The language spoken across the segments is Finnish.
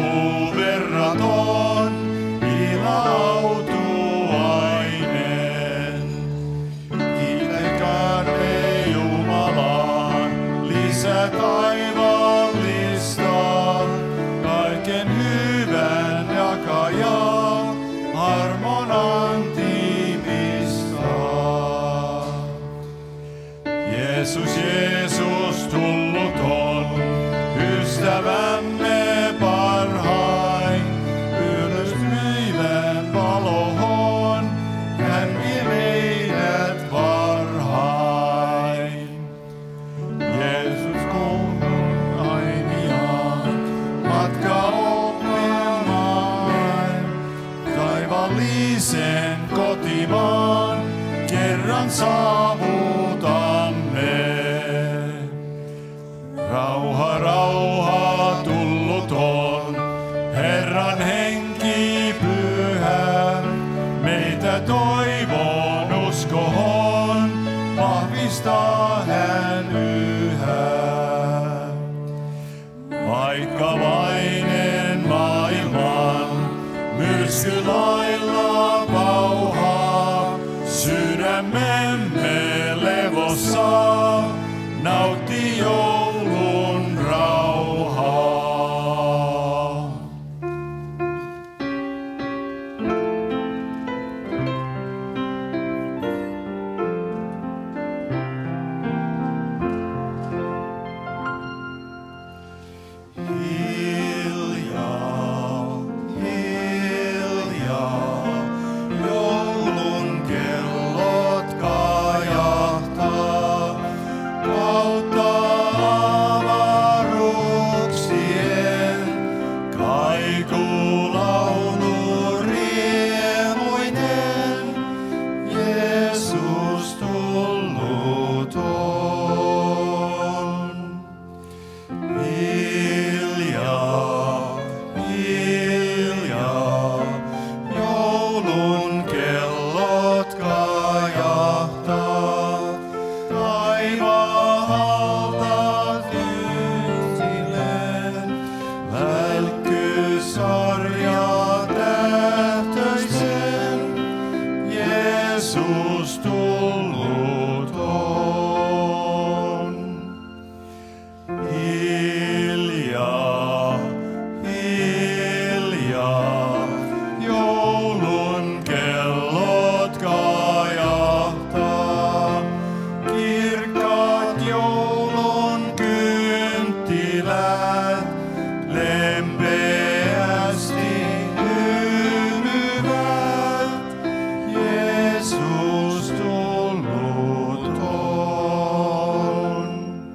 verraton ilautuainen. Kiitäkäämme Jumalaa, lisä taivallista, kaiken hyvän jakajaa, armon antimista. Jeesus, Jeesus tullut on, ystävämme parhain, ylös meidän valohon, hän vie meidät varhain. Jeesus koulun ainiaan, matka oppimaan, taivallisen kotimaan, kerran saavutamme. Rauha, rauha tullut on, Herran henki pyhä, meitä toivon uskohon, vahvistaa hän yhä. Vaikka vainen maailman myrsky lailla pauhaa, sydämemme levossa nautti joulun rauhaa. Hiljaa, hiljaa, joulun kellot kajahtaa kautta avaruuksien, kaikulaulu riemuinen, Jeesus tullut on. Hiljaa, hiljaa, joulun kellot kajahtaa, taivaalta tyyntilleen, välkkysarja tähtöisen, Jeesus tullut on. Hiljaa, hiljaa, joulun kellot kajahtaa, kirkkaat joulun kynttilät lempeästi hymyvät, Jeesus tullut on.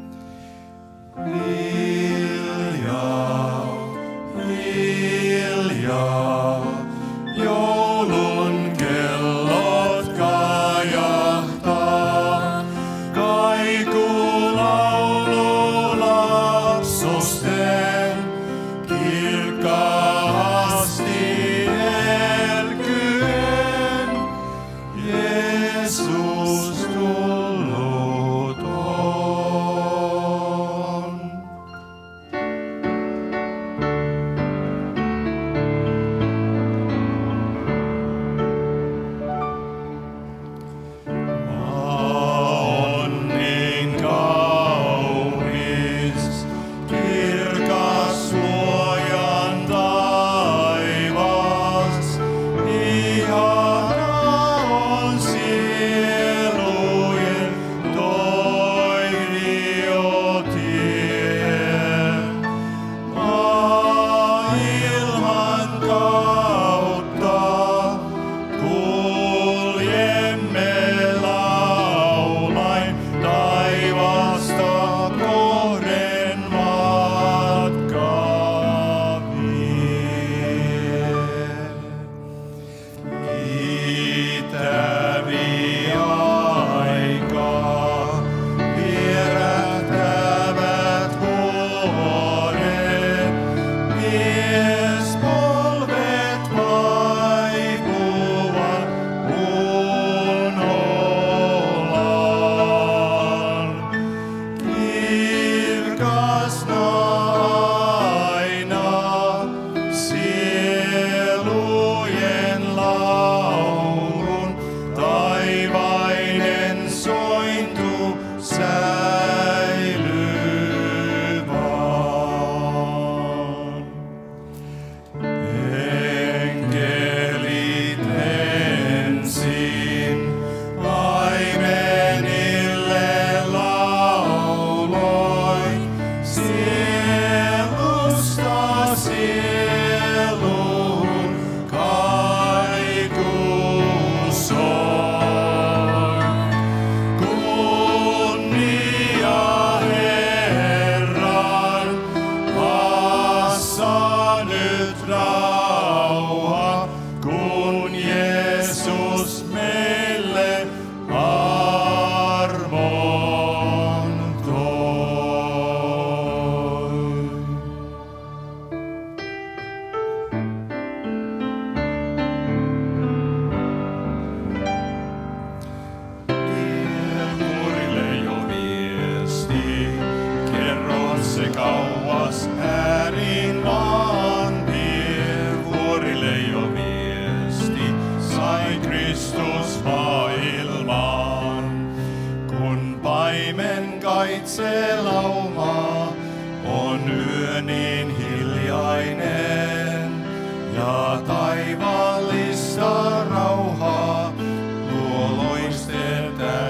Hiljaa, hiljaa, joulun kellot kajahtaa, kaikulaulu lapsusten, kirkkaasti elkyen, Jeesus tullut on. On niin kaunis, kirkas suojan taivas, ihana on sielujen toiviotie. Maailman kautta kuljemme laulain, taivasta kohden matkaa vie. Itävi aikaa vierähtävät vuodet, miespolvet vaipuvat unolaan. Kirkasna aina nyt rauha, kun Jeesus meille armon toi. Vuorille jo viesti, kerro se kauas ääriin maan. Vie vuorille jo viesti, sai Kristus maailmaan. Kun paimen kaitsee laumaa, on yö niin hiljainen ja taivaallista rauhaa luo loisten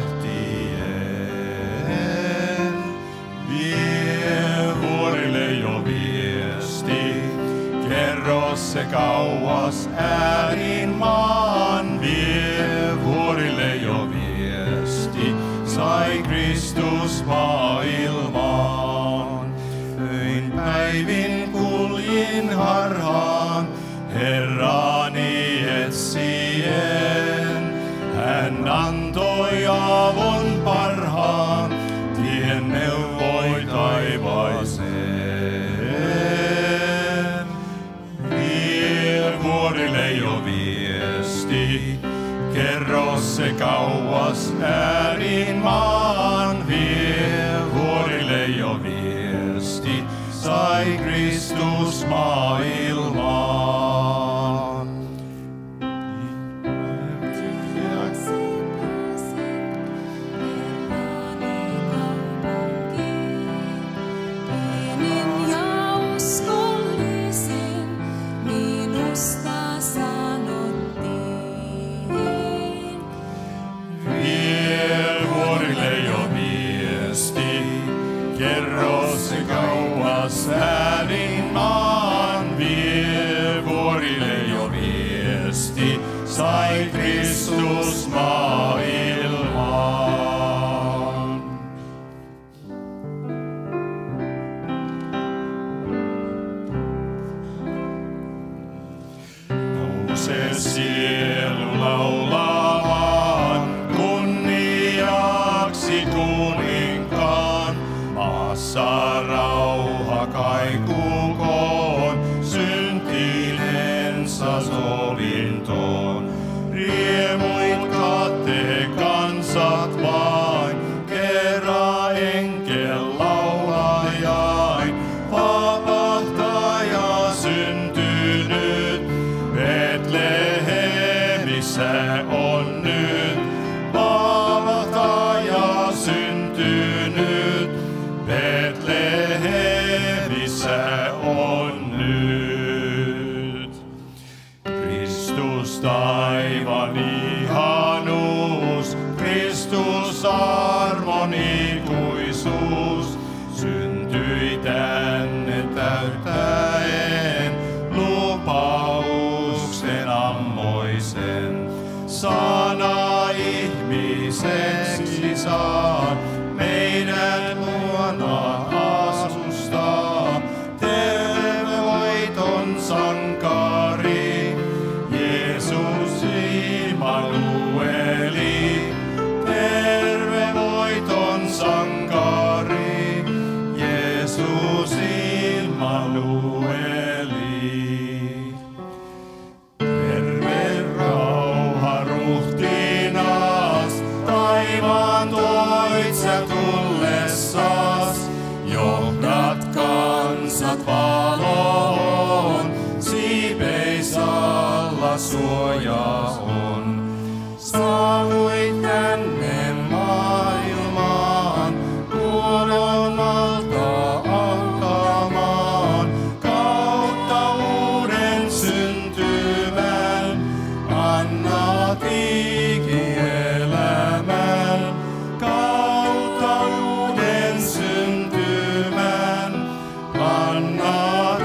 tähtien. Vie vuorille jo viesti, kerro se kauas ääriin maan. Vie vuorille jo viesti, sai Kristus maailmaan. Öin päivin kuljin harhaan, Herrani etsien. Hän antoi avun parhaan, tien neuvoi taivaaseen. Vie vuorille jo viesti, kerro se kauas ääriin maan. Vie vuorille jo viesti, sai Kristus maailmaan. Pienin ja uskollisin minusta sanottiin. Vie vuorille jo viesti, kerro se kauas ääriin maan. Vie vuorille jo viesti, sai Kristus maailmaan. Nouse sielu laulamaan, kunniaksi kuninkaan. Maassa rauha kaikuukoon, syntinensä sovintoon. Riemuit kate kansat vain, kerra enkel laulajain. Vapahtaja syntynyt, Betlehemissä on nyt. Vapahtaja syntynyt, Betlehemissä on nyt. Kristus taivaan ihanuus, Kristus armon ikuisuus, syntyi tänne täyttäen lupauksen ammoisen. Sana ihmiseksi saa, meidän luona asustaa. Tervevoiton sankari, Jeesus Immanueli. Tervevoiton sankari, Jeesus Immanueli. Terve rauha ruhtinas, taivaan toit sä tullessas. Johdat kansat valoon, siipeis alla suoja on. Saavuit tänne maailmaan, kuolon alta alkamaan. Kautta uuden syntymän, annat ikielämän. Kautta uuden syntymän, annat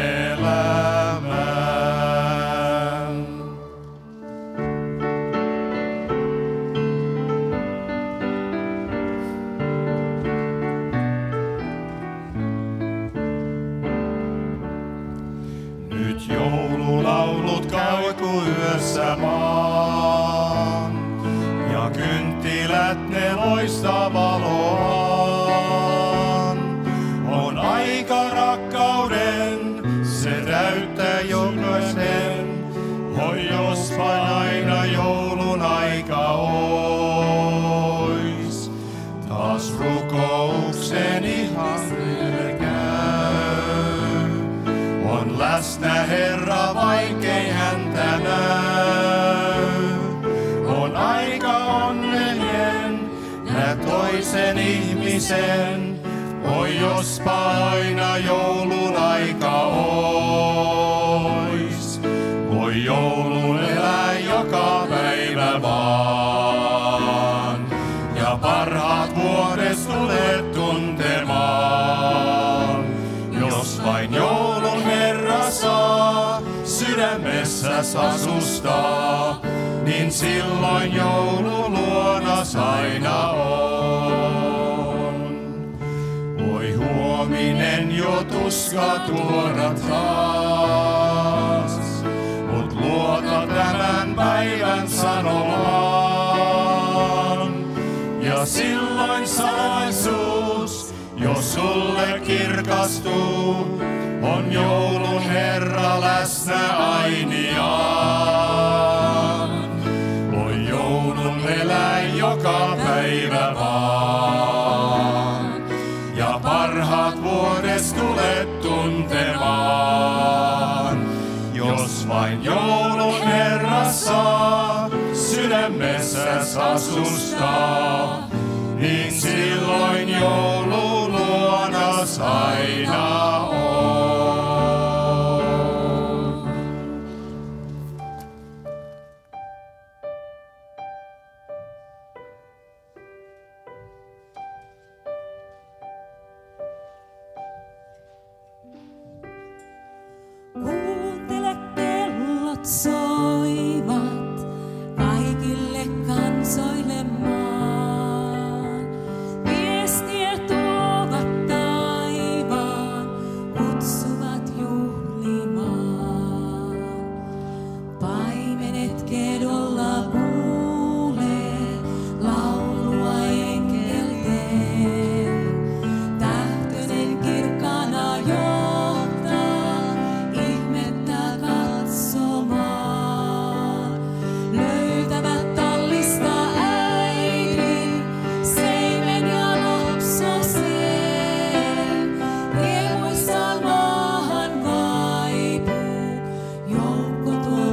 ikielämän. Nyt joululaulut kaukoyössä maan, ja kynttilät ne loistaa valoaan. On aika rakkauden, se täyttää jokaisen. Oi jospa aina joulun aika ois. Taas rukoukseni hangelle käy. On läsnä Herra, vaikkei häntä näy. On aika onnellinen, nää toisen ihmisen. Oi jospa aina joulun aika ois. Voi joulun elää joka päivä vaan. Ja parhaat vuodesta tulet tuntemaan. Jos vain joulun Herra saa sydämessäs asustaa, niin silloin joulu luonas aina on. Voi huominen jo tuska tuoda taas, mut luota tämän päivän sanomaan. Ja silloin salaisuus, jos sulle kirkastuu, on joulun Herra läsnä ainiaan. Voi joulun elää joka päivä vaan, ja parhaat vuodesta tulet tuntemaan. Jos vain joulun Herra saa sydämessäs asustaa, niin silloin joulu luonas aina on. Kuuntele, kellot soivat kaikille kansoille maan. Viestiä tuovat taivaan, kutsuvat juhlimaan. Paimenet kedolla kuulee laulua enkelten. Tähtönen kirkkaana johtaa ihmettä katsomaan. Löytävät tallista äidin, seimen ja lapsosen. Riemuissaan maahan vaipuu, joukko tuo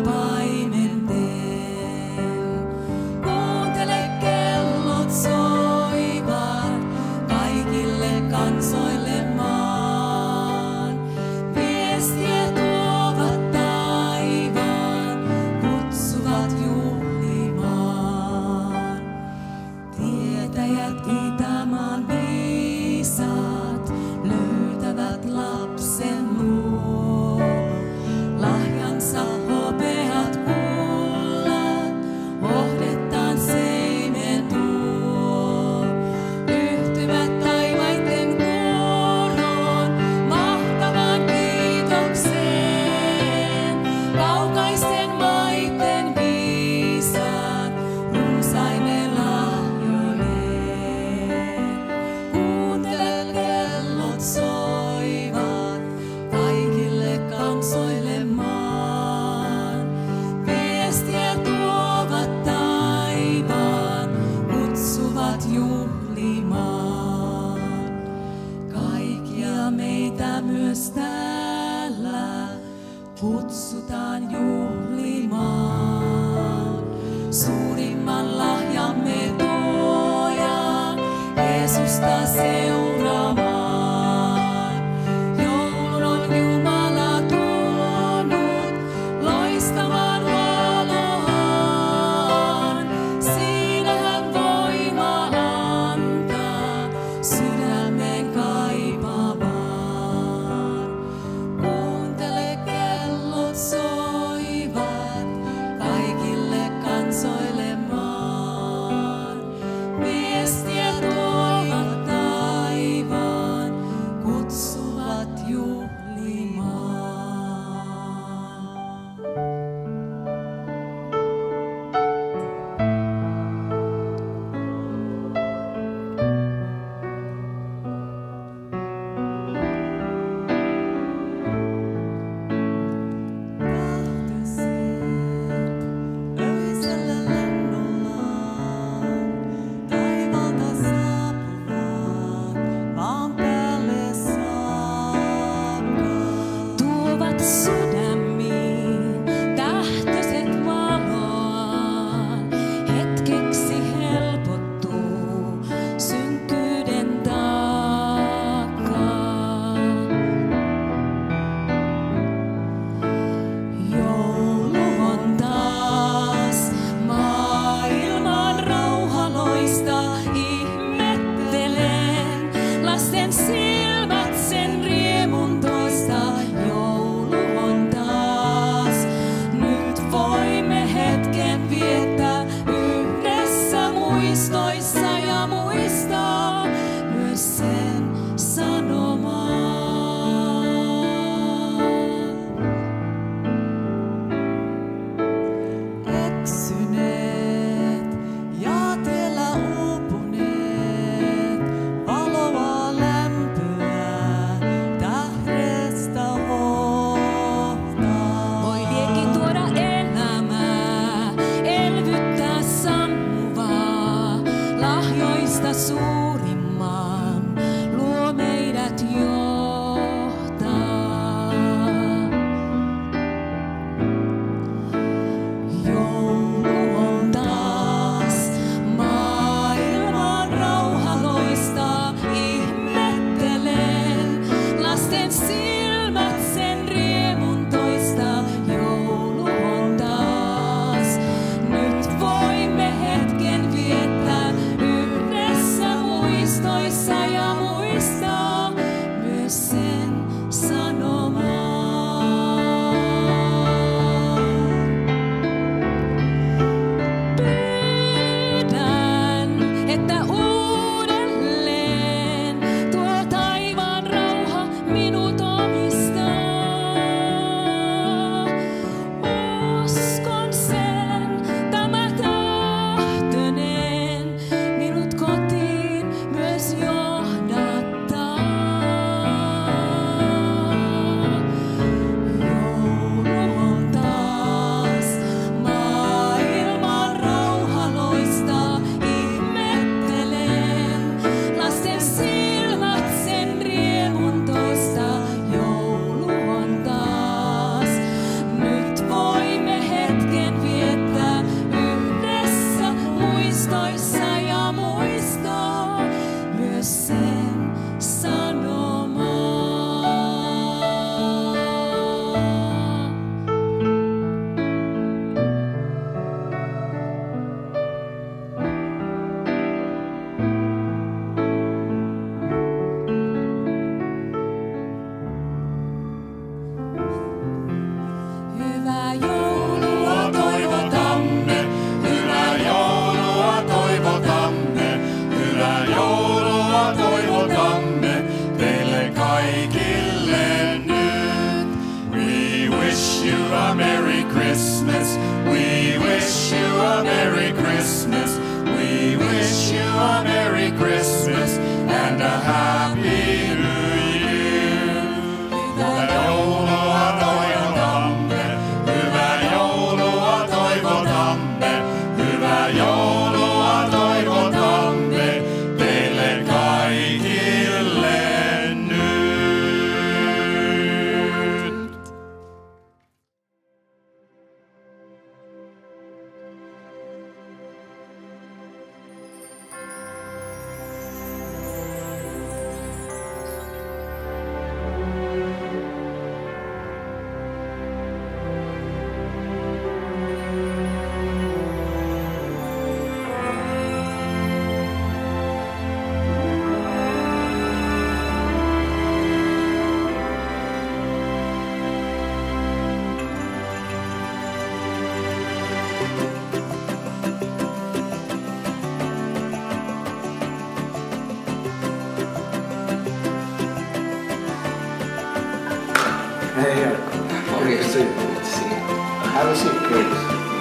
paimenten. Kuuntele, kellot soivat kaikille kansoille maan. Viestiä tuovat taivaan, kutsuvat juhlimaan. Tietäjät itämaan viisaat löytävät lapsen luo. Lahjansa hopeat kullat, hohdettaan seimen tuo. Yhtyvät taivaitten kuoroon, mahtavaan kiitokseen. Kaukaisten maitten viisaat, runsaine lahjoineen. Kuuntele, kellot soivat kaikille kansoille maan. Viestiä tuovat taivaan, kutsuvat juhlimaan. Kaikkia meitä myös täällä kutsutaan juhlimaan. Suurimman lahjamme tuoja, Jeesusta seuraamaan. Joulun on Jumala tuonut loistavan valoaan. Siinä hän voima antaa sydämen kaipaamaan. Kuuntele, kellot soivat kaikille kansoille maan. Viestiä tuovat taivaan, you a Merry Christmas. We wish you a Merry Christmas. We wish you a Merry Christmas and a Happy New Year. Hyvää joulua toivotamme, hyvää joulua toivotamme, hyvää joulua toivotamme teille kaikille nyt. Hey, how are you? So good to see you. Have a seat, please.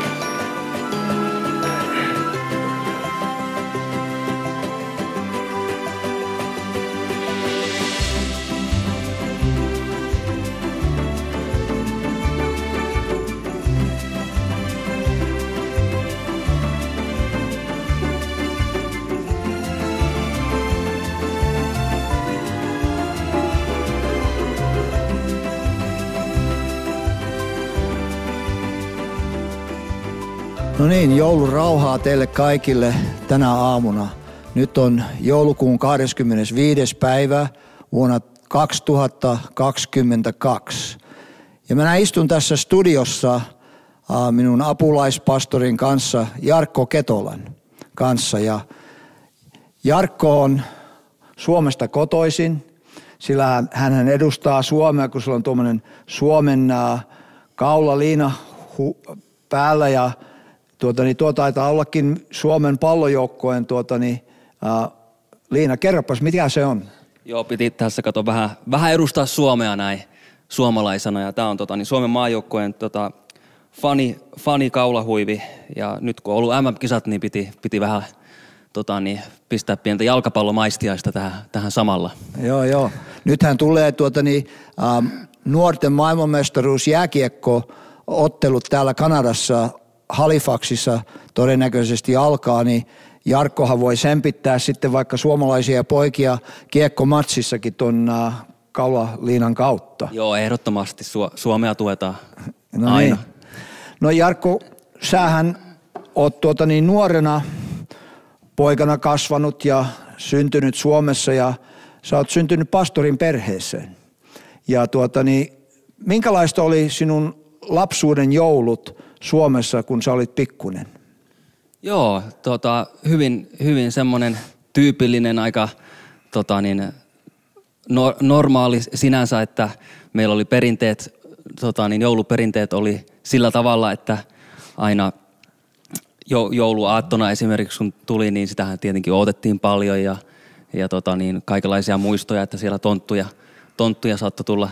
No niin, joulurauhaa teille kaikille tänä aamuna. Nyt on joulukuun 25. päivä vuonna 2022. Ja minä istun tässä studiossa minun apulaispastorin kanssa, Jarkko Ketolan kanssa. Ja Jarkko on Suomesta kotoisin, sillä hän edustaa Suomea, kun sillä on tuommoinen Suomen kaulaliina päällä ja tuo taitaa ollakin Suomen pallojoukkojen liina. Kerropas, mitä se on? Joo, piti tässä vähän edustaa Suomea näin suomalaisena. Ja tää on Suomen maajoukkojen fani-kaulahuivi. Ja nyt kun on ollut MM-kisat, niin piti vähän pistää pientä jalkapallomaistiaista tähän samalla. Joo. Nythän tulee nuorten maailmanmestaruus jääkiekko-ottelut täällä Kanadassa Halifaxissa todennäköisesti alkaa, niin Jarkkohan voi sempittää sitten vaikka suomalaisia poikia kiekkomatsissakin ton kaulaliinan kautta. Joo, ehdottomasti Suomea tuetaan no aina. Niin. No Jarkko, sähän oot nuorena poikana kasvanut ja syntynyt Suomessa ja sä oot syntynyt pastorin perheeseen. Ja minkälaista oli sinun lapsuuden joulut Suomessa, kun sä olit pikkunen? Joo, hyvin semmoinen tyypillinen aika normaali sinänsä, että meillä oli perinteet, jouluperinteet oli sillä tavalla, että aina jouluaattona esimerkiksi kun tuli, niin sitähän tietenkin odotettiin paljon ja kaikenlaisia muistoja, että siellä tonttuja saattoi tulla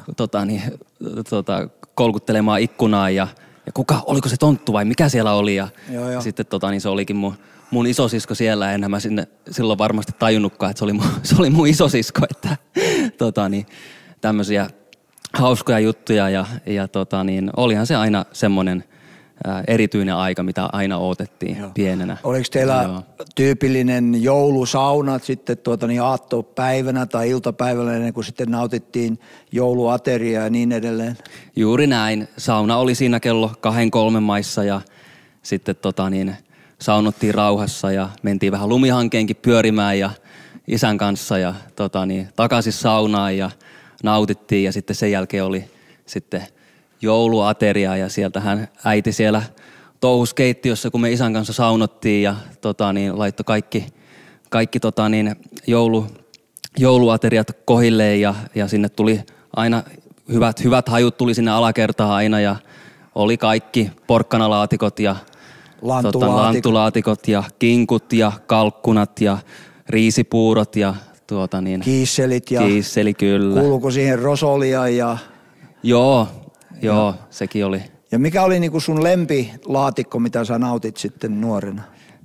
kolkuttelemaan ikkunaan ja oliko se tonttu vai mikä siellä oli ja Joo. sitten se olikin mun isosisko siellä, enhän mä silloin varmasti tajunnutkaan, että se oli mun isosisko, että tämmöisiä hauskoja juttuja ja olihan se aina semmoinen erityinen aika, mitä aina odotettiin pienenä. Oliko teillä tyypillinen joulusaunat sitten aattopäivänä tai iltapäivällä ennen kuin sitten nautittiin jouluateriaa ja niin edelleen? Juuri näin. Sauna oli siinä kello 2-3 maissa ja sitten saunottiin rauhassa ja mentiin vähän lumihankeenkin pyörimään ja isän kanssa ja takaisin saunaan ja nautittiin ja sitten sen jälkeen oli sitten jouluateria ja sieltähän äiti siellä touhus keittiössä, kun me isän kanssa saunottiin ja laittoi kaikki jouluateriat kohilleen ja sinne tuli aina hyvät hajut tuli sinne alakertaan aina ja oli kaikki porkkanalaatikot ja lanttulaatikot ja kinkut ja kalkkunat ja riisipuurot ja kiisselit ja kiisseli kyllä. Kuuluuko siihen rosolia ja Joo, Joo, sekin oli. Ja mikä oli niin kuin sun lempilaatikko, mitä sä nautit sitten nuorena?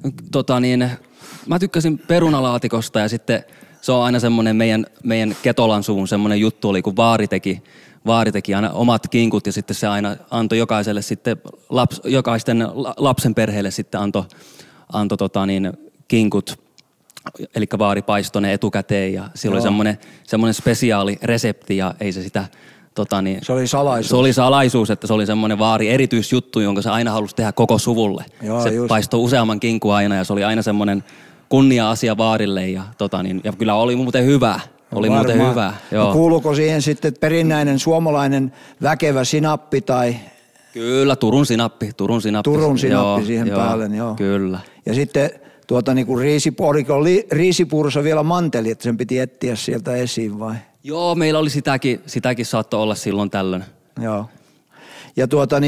Mä tykkäsin perunalaatikosta ja sitten se on aina semmoinen meidän Ketolan suvun semmoinen juttu oli, kun vaari teki aina omat kinkut ja sitten se aina antoi jokaiselle sitten, jokaisten lapsen perheelle sitten antoi kinkut, eli vaari paistoi ne etukäteen ja sillä oli semmoinen spesiaali resepti ja ei se sitä se oli salaisuus. Se oli salaisuus, että se oli semmoinen vaari erityisjuttu, jonka se aina halusi tehdä koko suvulle. Joo, se paistoi useamman kinkun aina ja se oli aina semmoinen kunnia-asia vaarille ja kyllä oli muuten hyvä. Oli muuten hyvä. Joo. No kuuluuko siihen sitten perinnäinen suomalainen väkevä sinappi tai? Kyllä, Turun sinappi Turun siihen päälle, joo. Kyllä. Ja sitten niinku riisipuurossa vielä manteli, että sen piti etsiä sieltä esiin vai? Joo, meillä oli sitäkin saattoi olla silloin tällöin. Joo. Ja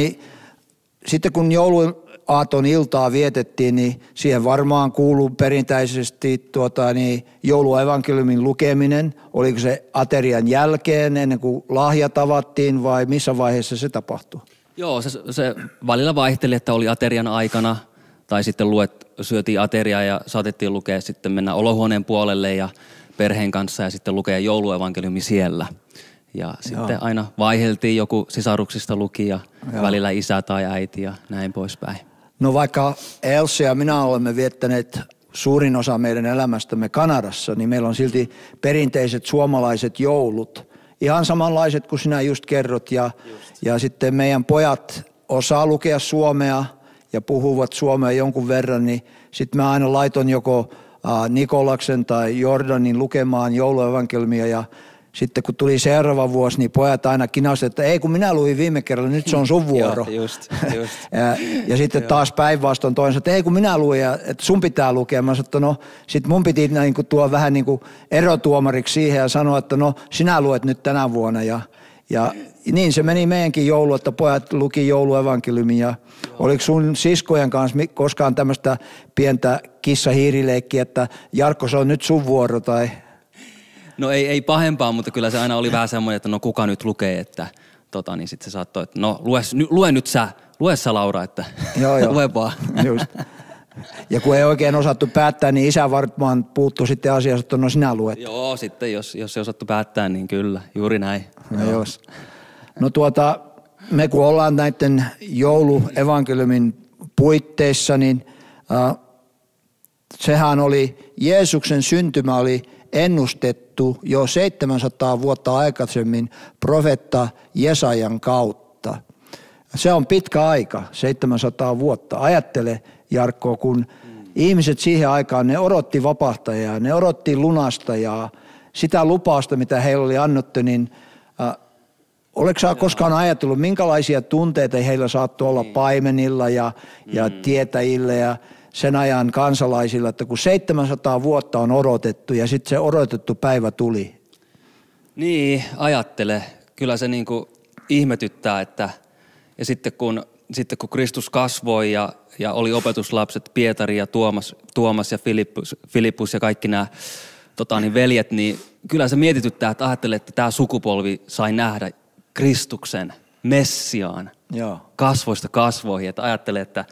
sitten kun jouluaaton iltaa vietettiin, niin siihen varmaan kuuluu perinteisesti jouluevankeliumin lukeminen. Oliko se aterian jälkeen ennen kuin lahjat avattiin vai missä vaiheessa se tapahtui? Joo, se välillä vaihteli, että oli aterian aikana tai sitten syötiin ateriaa ja saatettiin lukea sitten mennä olohuoneen puolelle ja perheen kanssa ja sitten lukea jouluevankeliumi siellä. Ja sitten aina vaiheltiin, joku sisaruksista luki ja välillä isä tai äiti ja näin poispäin. No vaikka Else ja minä olemme viettäneet suurin osa meidän elämästämme Kanadassa, niin meillä on silti perinteiset suomalaiset joulut. Ihan samanlaiset kuin sinä just kerrot ja sitten meidän pojat osaa lukea suomea ja puhuvat suomea jonkun verran, niin sitten mä aina laiton joko Nikolaksen tai Jordanin lukemaan jouluevankeliumia ja sitten kun tuli seuraava vuosi, niin pojat aina kinasivat, että ei kun minä luin viime kerralla, nyt se on sun vuoro. just. ja sitten taas päinvastoin toinen, että ei kun minä luin, että sun pitää lukea. Mä sanoin, että no sit mun piti tuo vähän niin kuin erotuomariksi siihen ja sanoa, että no sinä luet nyt tänä vuonna. Ja niin se meni meidänkin joulu, että pojat luki jouluevankeliumin ja oliko sun siskojen kanssa koskaan tämmöistä pientä kissa-hiirileikkiä, että Jarkko se on nyt sun vuoro tai? No ei pahempaa, mutta kyllä se aina oli vähän semmoinen, että no kuka nyt lukee, että niin sitten se saattoi, että no lue sä Laura, että lue vaan. Just. Ja kun ei oikein osattu päättää, niin isä varmaan puuttui sitten asiassa, että no sinä luet. Joo, sitten jos ei osattu päättää, niin kyllä, juuri näin. No me kun ollaan näiden jouluevankeliumin puitteissa, niin sehän oli, Jeesuksen syntymä oli ennustettu jo 700 vuotta aikaisemmin profeetta Jesajan kautta. Se on pitkä aika, 700 vuotta. Ajattele, Jarkko, kun ihmiset siihen aikaan, ne odotti vapahtajaa, ne odotti lunastajaa, sitä lupausta, mitä heillä oli annettu, niin oletko sä koskaan ajatellut, minkälaisia tunteita heillä saattoi olla paimenilla ja tietäjillä ja sen ajan kansalaisilla, että kun 700 vuotta on odotettu ja sitten se odotettu päivä tuli. Niin, ajattele. Kyllä se niinku ihmetyttää, että ja sitten kun Kristus kasvoi ja oli opetuslapset Pietari ja Tuomas ja Filippus ja kaikki nämä veljet, niin kyllä se mietityttää, että ajattelee, että tämä sukupolvi sai nähdä Kristuksen, Messiaan, kasvoista kasvoihin. Että ajattelee, että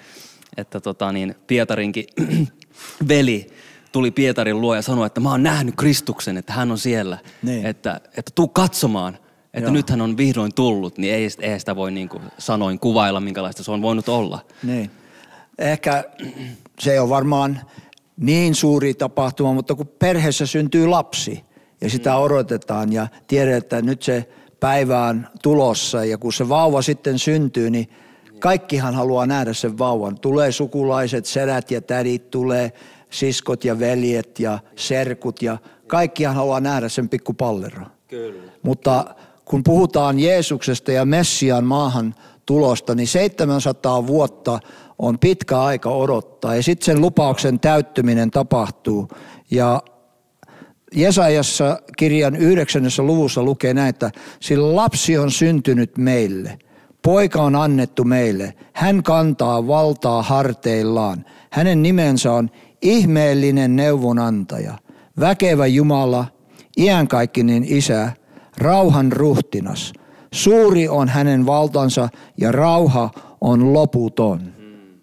Pietarinkin veli tuli Pietarin luo ja sanoi, että mä oon nähnyt Kristuksen, että hän on siellä, niin. että tuu katsomaan, että nyt hän on vihdoin tullut, niin ei sitä voi niin kuin sanoin kuvailla, minkälaista se on voinut olla. Niin. Ehkä se on varmaan niin suuri tapahtuma, mutta kun perheessä syntyy lapsi ja sitä odotetaan ja tiedetään, että nyt se päivä on tulossa ja kun se vauva sitten syntyy, niin kaikkihan haluaa nähdä sen vauvan. Tulee sukulaiset, sedät ja tädit, tulee siskot ja veljet ja serkut ja kaikkihan haluaa nähdä sen pikkupalleron. Kyllä. Mutta kun puhutaan Jeesuksesta ja Messiaan maahan tulosta, niin 700 vuotta on pitkä aika odottaa ja sitten sen lupauksen täyttyminen tapahtuu. Ja Jesajassa kirjan 9. luvussa lukee näin, että sillä lapsi on syntynyt meille. Poika on annettu meille. Hän kantaa valtaa harteillaan. Hänen nimensä on ihmeellinen neuvonantaja, väkevä Jumala, iänkaikkinen Isä, rauhan ruhtinas. Suuri on hänen valtansa ja rauha on loputon.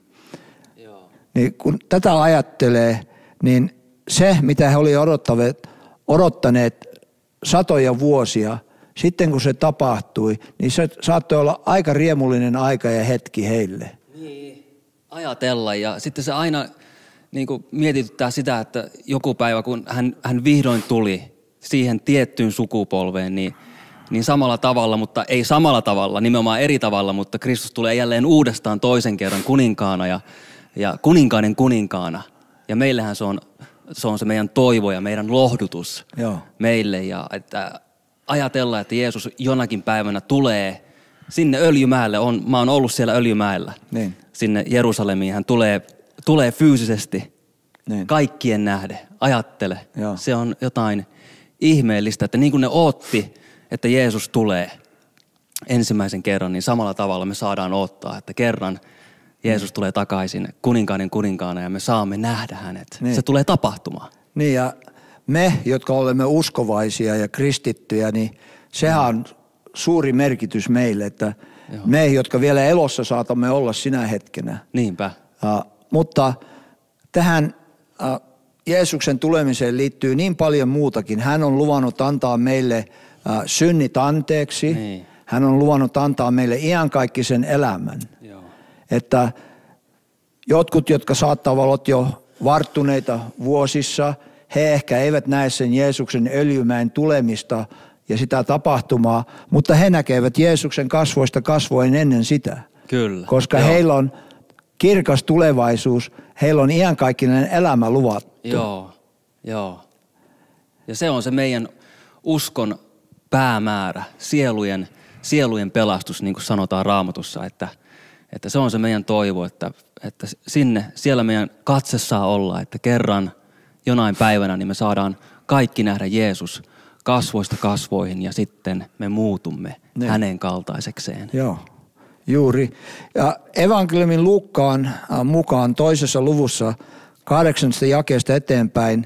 Niin kun tätä ajattelee, niin se mitä he olivat odottaneet satoja vuosia, sitten kun se tapahtui, niin se saattoi olla aika riemullinen aika ja hetki heille. Niin, ajatella ja sitten se aina niin kuin mietityttää sitä, että joku päivä kun hän vihdoin tuli siihen tiettyyn sukupolveen, niin samalla tavalla, mutta ei samalla tavalla, nimenomaan eri tavalla, mutta Kristus tulee jälleen uudestaan toisen kerran kuninkaana ja kuninkaiden kuninkaana. Ja meillähän se on se meidän toivo ja meidän lohdutus meille. Ja että ajatella, että Jeesus jonakin päivänä tulee sinne Öljymäelle. Mä oon ollut siellä Öljymäellä. Niin. Sinne Jerusalemiin. Hän tulee fyysisesti kaikkien nähden. Ajattele. Joo. Se on jotain ihmeellistä, että niin kuin ne ootti, että Jeesus tulee ensimmäisen kerran, niin samalla tavalla me saadaan odottaa, että kerran Jeesus tulee takaisin kuninkaiden kuninkaana ja me saamme nähdä hänet. Niin. Se tulee tapahtumaan. Niin ja me, jotka olemme uskovaisia ja kristittyjä, niin sehän on suuri merkitys meille, että me, jotka vielä elossa saatamme olla sinä hetkenä. Niinpä. Mutta tähän Jeesuksen tulemiseen liittyy niin paljon muutakin. Hän on luvannut antaa meille synnit anteeksi. Niin. Hän on luvannut antaa meille iankaikkisen elämän. Joo. Että jotkut, jotka saattavat olla jo varttuneita vuosissa, he ehkä eivät näe sen Jeesuksen Öljymäen tulemista ja sitä tapahtumaa, mutta he näkevät Jeesuksen kasvoista kasvoin ennen sitä. Kyllä. Koska heillä on kirkas tulevaisuus, heillä on iankaikkinen elämä luvattu. Joo. Ja se on se meidän uskon päämäärä, sielujen pelastus, niin kuin sanotaan Raamatussa, että se on se meidän toivo, että siellä meidän katse saa olla, että kerran jonain päivänä niin me saadaan kaikki nähdä Jeesus kasvoista kasvoihin ja sitten me muutumme hänen kaltaisekseen. Joo, juuri. Ja evankeliumin Luukkaan mukaan 2. luvussa 8. jakeesta eteenpäin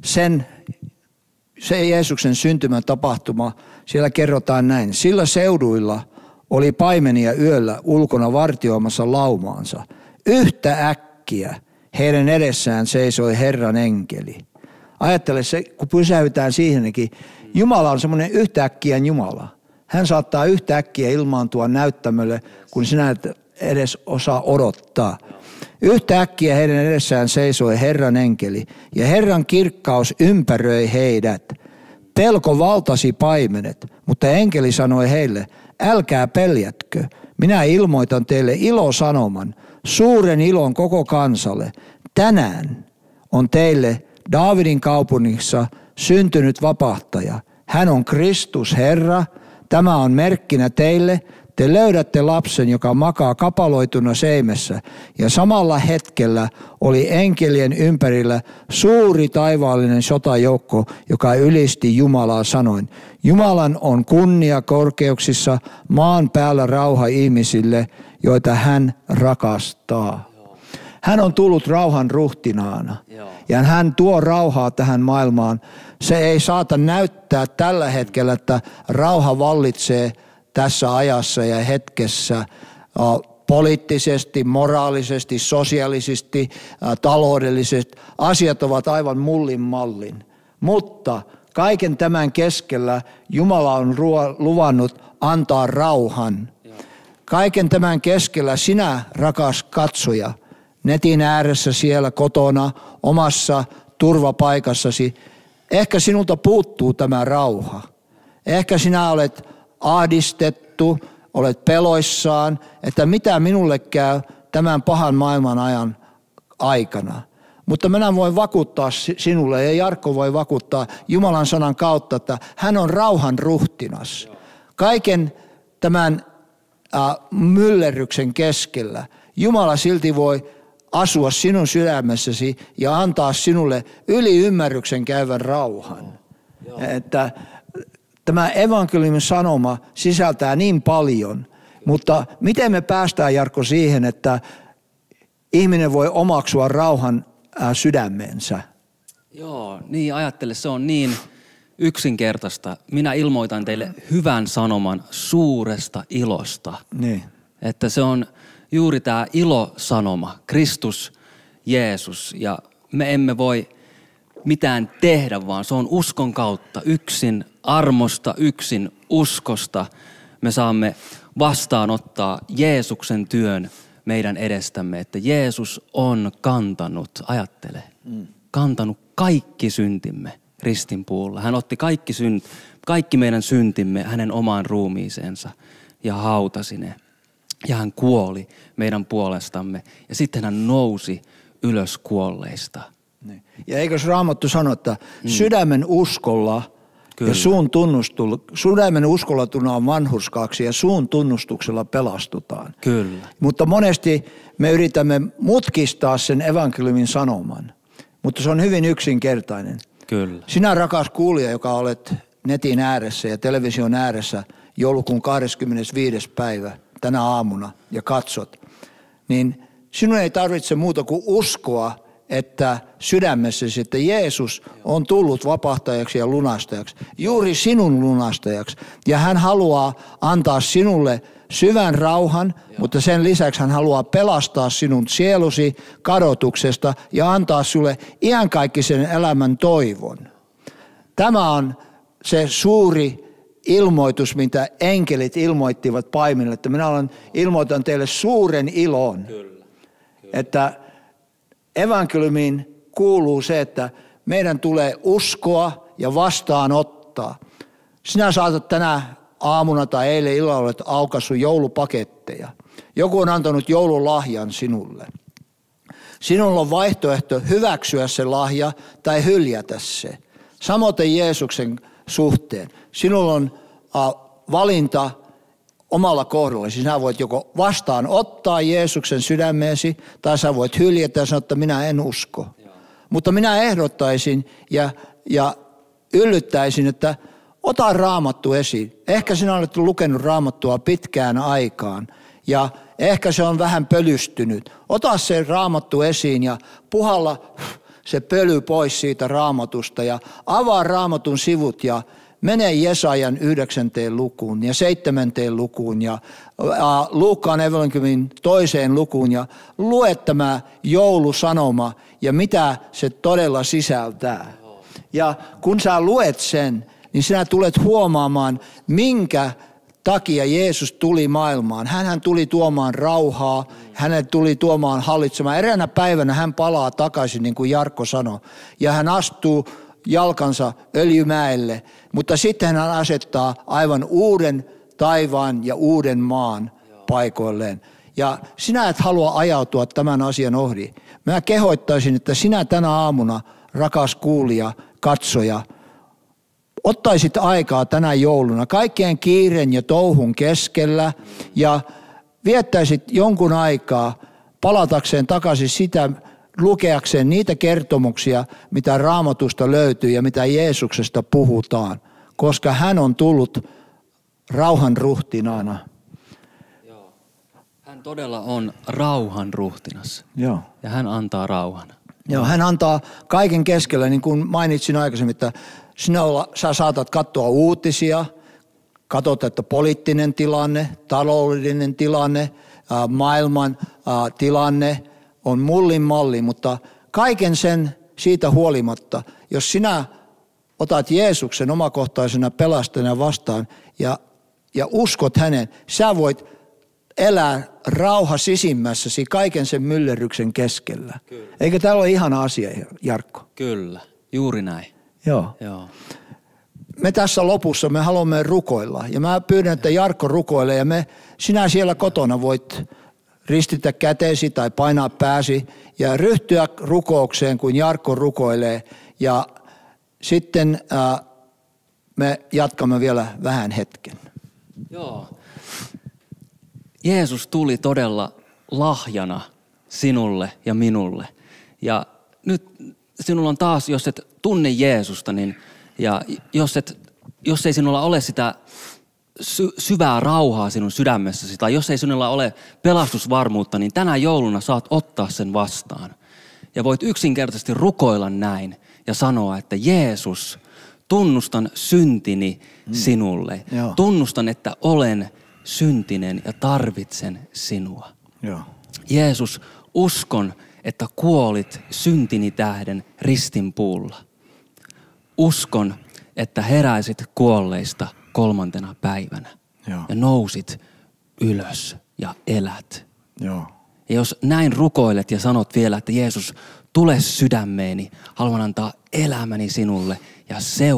se Jeesuksen syntymätapahtuma, siellä kerrotaan näin. Sillä seuduilla oli paimenia yöllä ulkona vartioimassa laumaansa. Yhtä äkkiä heidän edessään seisoi Herran enkeli. Ajattele se, kun pysäytään siihenkin. Jumala on semmoinen yhtäkkiän Jumala. Hän saattaa yhtäkkiä ilmaantua näyttämölle, kun sinä et edes osaa odottaa. Yhtäkkiä heidän edessään seisoi Herran enkeli ja Herran kirkkaus ympäröi heidät. Pelko valtasi paimenet, mutta enkeli sanoi heille, älkää peljätkö, minä ilmoitan teille ilosanoman, suuren ilon koko kansalle. Tänään on teille Daavidin kaupungissa syntynyt vapahtaja. Hän on Kristus Herra. Tämä on merkkinä teille. Te löydätte lapsen, joka makaa kapaloituna seimessä. Ja samalla hetkellä oli enkelien ympärillä suuri taivaallinen sotajoukko, joka ylisti Jumalaa sanoin. Jumalan on kunnia korkeuksissa, maan päällä rauha ihmisille, joita hän rakastaa. Hän on tullut rauhan ruhtinaana ja hän tuo rauhaa tähän maailmaan. Se ei saata näyttää tällä hetkellä, että rauha vallitsee tässä ajassa ja hetkessä poliittisesti, moraalisesti, sosiaalisesti, taloudellisesti. Asiat ovat aivan mullin mallin. Mutta kaiken tämän keskellä Jumala on luvannut antaa rauhan. Kaiken tämän keskellä sinä, rakas katsoja, netin ääressä siellä kotona, omassa turvapaikassasi, ehkä sinulta puuttuu tämä rauha. Ehkä sinä olet ahdistettu, olet peloissaan, että mitä minulle käy tämän pahan maailman ajan aikana. Mutta minä voin vakuuttaa sinulle ja Jarkko voi vakuuttaa Jumalan sanan kautta, että hän on rauhan ruhtinas. Kaiken tämän myllerryksen keskellä Jumala silti voi asua sinun sydämessäsi ja antaa sinulle yli ymmärryksen käyvän rauhan. Että tämä evankeliumin sanoma sisältää niin paljon, mutta miten me päästään, Jarkko, siihen, että ihminen voi omaksua rauhan sydämeensä? Joo, niin ajattele, se on niin yksinkertaista. Minä ilmoitan teille hyvän sanoman suuresta ilosta. Niin. Että se on juuri tämä ilosanoma, Kristus, Jeesus. Ja me emme voi mitään tehdä, vaan se on uskon kautta, yksin armosta, yksin uskosta. Me saamme vastaanottaa Jeesuksen työn meidän edestämme, että Jeesus on kantanut, ajattele, kantanut kaikki syntimme ristinpuulla. Hän otti kaikki meidän syntimme hänen omaan ruumiiseensa ja hautasi ne. Ja hän kuoli meidän puolestamme ja sitten hän nousi ylös kuolleista. Niin. Ja eikös Raamattu sano, että sydämen uskolla Kyllä. ja sydämen uskolla tullaan vanhurskaaksi ja suun tunnustuksella pelastutaan. Kyllä. Mutta monesti me yritämme mutkistaa sen evankeliumin sanoman, mutta se on hyvin yksinkertainen. Kyllä. Sinä rakas kuulija, joka olet netin ääressä ja television ääressä joulukuun 25. päivä tänä aamuna ja katsot, niin sinun ei tarvitse muuta kuin uskoa, että sydämessäsi, että Jeesus on tullut vapahtajaksi ja lunastajaksi, juuri sinun lunastajaksi. Ja hän haluaa antaa sinulle syvän rauhan, mutta sen lisäksi hän haluaa pelastaa sinun sielusi kadotuksesta ja antaa sulle iankaikkisen elämän toivon. Tämä on se suuri ilmoitus, mitä enkelit ilmoittivat paimenille, että minä ilmoitan teille suuren ilon, että evankeliumiin kuuluu se, että meidän tulee uskoa ja vastaanottaa. Sinä saatat tänä aamuna tai eilen illalla olet aukaissut joulupaketteja. Joku on antanut joululahjan sinulle. Sinulla on vaihtoehto hyväksyä se lahja tai hyljätä se. Samoin Jeesuksen suhteen. Sinulla on valinta omalla kohdalla. Sinä voit joko vastaanottaa Jeesuksen sydämeesi tai sä voit hyljätä ja sanoa, että minä en usko. Mutta minä ehdottaisin ja yllyttäisin, että ota Raamattu esiin. Ehkä sinä olet lukenut Raamattua pitkään aikaan ja ehkä se on vähän pölystynyt. Ota se Raamattu esiin ja puhalla se pöly pois siitä Raamatusta ja avaa Raamatun sivut ja mene Jesajan 9. lukuun ja 7. lukuun ja Luukkaan evankeliumin 2. lukuun ja lue tämä joulusanoma ja mitä se todella sisältää. Ja kun sä luet sen, niin sinä tulet huomaamaan, minkä takia Jeesus tuli maailmaan. Hänhän tuli tuomaan rauhaa, hänet tuli tuomaan hallitsemaan. Eräänä päivänä hän palaa takaisin, niin kuin Jarkko sanoi, ja hän astuu jalkansa Öljymäelle, mutta sitten hän asettaa aivan uuden taivaan ja uuden maan paikoilleen. Ja sinä et halua ajautua tämän asian ohi. Mä kehoittaisin, että sinä tänä aamuna, rakas kuulija, katsoja, ottaisit aikaa tänä jouluna kaikkien kiireen ja touhun keskellä ja viettäisit jonkun aikaa palatakseen takaisin sitä, lukeakseen niitä kertomuksia, mitä Raamatusta löytyy ja mitä Jeesuksesta puhutaan, koska hän on tullut rauhan ruhtinaana. Joo. Hän todella on rauhan ruhtinas. Joo. Ja hän antaa rauhan. Joo, hän antaa kaiken keskellä, niin kuin mainitsin aikaisemmin, että sä saatat katsoa uutisia, katsot, että poliittinen tilanne, taloudellinen tilanne, maailman tilanne on mullin malli, mutta kaiken sen siitä huolimatta, jos sinä otat Jeesuksen omakohtaisena pelastajana vastaan ja uskot hänen, sä voit elää rauha sisimmässäsi kaiken sen myllerryksen keskellä. Kyllä. Eikö tämä ole ihana asia, Jarkko? Kyllä, juuri näin. Joo. Joo. Me tässä lopussa me haluamme rukoilla ja mä pyydän, että Jarkko rukoilee ja sinä siellä kotona voit ristitä käteesi tai painaa pääsi ja ryhtyä rukoukseen, kun Jarkko rukoilee ja sitten me jatkamme vielä vähän hetken. Joo. Jeesus tuli todella lahjana sinulle ja minulle. Ja nyt sinulla on taas, jos et tunne Jeesusta, niin, ja jos ei sinulla ole sitä syvää rauhaa sinun sydämessäsi, tai jos ei sinulla ole pelastusvarmuutta, niin tänä jouluna saat ottaa sen vastaan. Ja voit yksinkertaisesti rukoilla näin ja sanoa, että Jeesus, tunnustan syntini sinulle. Joo. Tunnustan, että olen syntinen ja tarvitsen sinua. Joo. Jeesus, uskon, että kuolit syntini tähden ristinpuulla. Uskon, että heräisit kuolleista 3. päivänä. Joo. Ja nousit ylös ja elät. Joo. Ja jos näin rukoilet ja sanot vielä, että Jeesus, tule sydämeeni, haluan antaa elämäni sinulle ja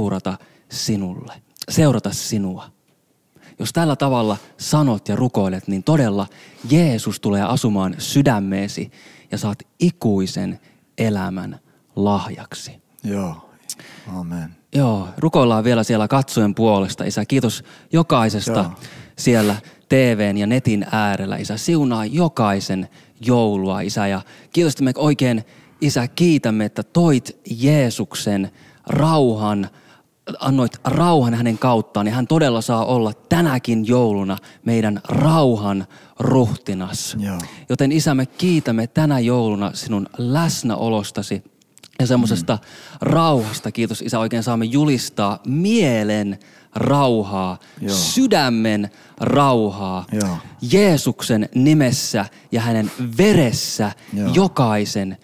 seurata sinua. Jos tällä tavalla sanot ja rukoilet, niin todella Jeesus tulee asumaan sydämeesi ja saat ikuisen elämän lahjaksi. Joo. Amen. Joo, rukoillaan vielä siellä katsojen puolesta. Isä, kiitos jokaisesta siellä TVn ja netin äärellä. Isä, siunaa jokaisen joulua, Isä. Ja kiitos, että me oikein, Isä, kiitämme, että toit Jeesuksen rauhan, annoit rauhan hänen kauttaan. Ja hän todella saa olla tänäkin jouluna meidän rauhan ruhtinas. Joo. Joten Isä, me kiitämme tänä jouluna sinun läsnäolostasi. Ja semmoisesta rauhasta, kiitos Isä, oikein saamme julistaa mielen rauhaa, sydämen rauhaa, Jeesuksen nimessä ja hänen veressä jokaisen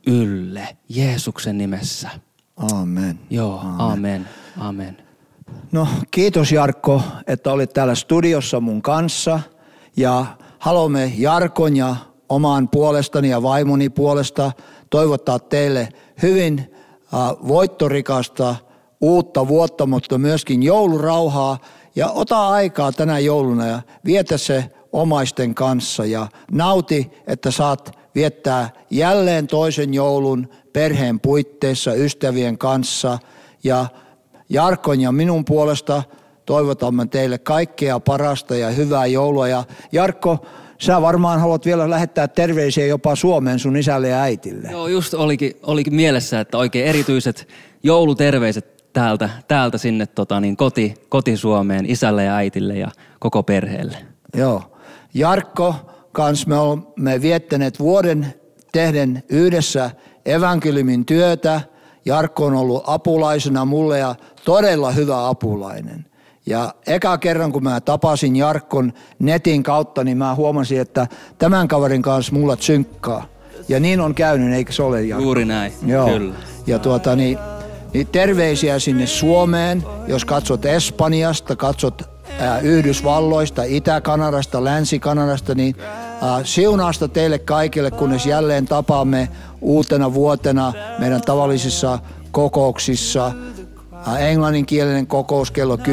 ylle. Jeesuksen nimessä. Amen. Joo, amen. Amen. No kiitos Jarkko, että olit täällä studiossa mun kanssa ja haluamme Jarkon ja oman puolestani ja vaimoni puolesta toivottaa teille hyvin voittorikasta uutta vuotta, mutta myöskin joulurauhaa. Ja ota aikaa tänä jouluna ja vietä se omaisten kanssa ja nauti, että saat viettää jälleen toisen joulun perheen puitteissa ystävien kanssa. Ja Jarkon ja minun puolesta toivotamme teille kaikkea parasta ja hyvää joulua. Ja Jarkko, sä varmaan haluat vielä lähettää terveisiä jopa Suomeen sun isälle ja äitille. Joo, just olikin mielessä, että oikein erityiset jouluterveiset täältä sinne koti-Suomeen isälle ja äitille ja koko perheelle. Joo. Jarkko kanssa me olemme viettäneet vuoden tehden yhdessä evankeliumin työtä. Jarkko on ollut apulaisena mulle ja todella hyvä apulainen. Ja eka kerran, kun mä tapasin Jarkkon netin kautta, niin mä huomasin, että tämän kaverin kanssa mulla synkkaa. Ja niin on käynyt, eikö se ole, Jarkko? Juuri näin, joo. Kyllä. Ja niin terveisiä sinne Suomeen, jos katsot Espanjasta, katsot Yhdysvalloista, Itä-Kanadasta, Länsi-Kanadasta, niin siunausta teille kaikille, kunnes jälleen tapaamme uutena vuotena meidän tavallisissa kokouksissa. Englanninkielinen kokous kello 10:30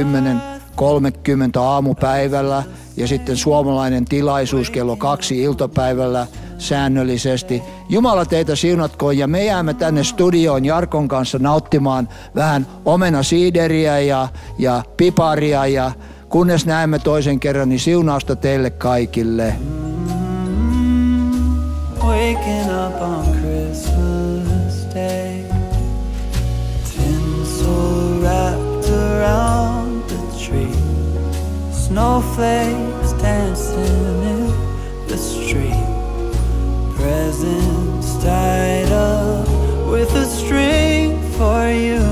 aamupäivällä ja sitten suomalainen tilaisuus kello 2 iltapäivällä säännöllisesti. Jumala teitä siunatkoon ja me jäämme tänne studioon Jarkon kanssa nauttimaan vähän omenasiideriä ja piparia ja kunnes näemme toisen kerran, niin siunausta teille kaikille. Waking up on Christmas Day, tinsel wrapped around the tree, snowflakes dancing in the street, presents tied up with a string for you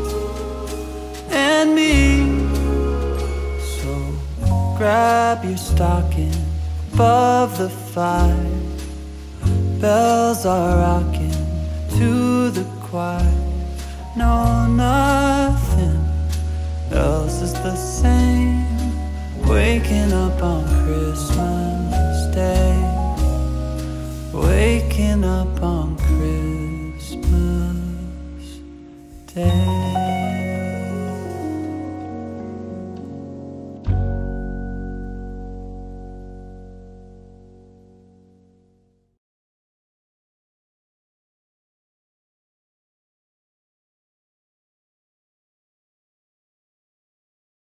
and me. So grab your stocking above the fire. Bells are rocking to the choir. No, nothing else is the same. Waking up on Christmas Day. Waking up on Christmas Day.